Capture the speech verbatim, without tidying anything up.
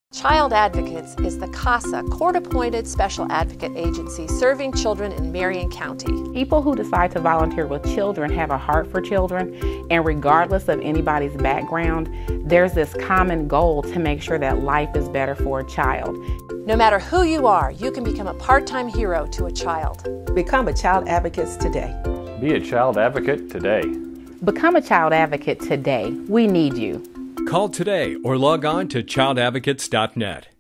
Child Advocates is the CASA, court-appointed special advocate agency serving children in Marion County. People who decide to volunteer with children have a heart for children, and regardless of anybody's background, there's this common goal to make sure that life is better for a child. No matter who you are, you can become a part-time hero to a child. Become a child advocate today. Be a child advocate today. Become a child advocate today. We need you. Call today or log on to child advocates dot net.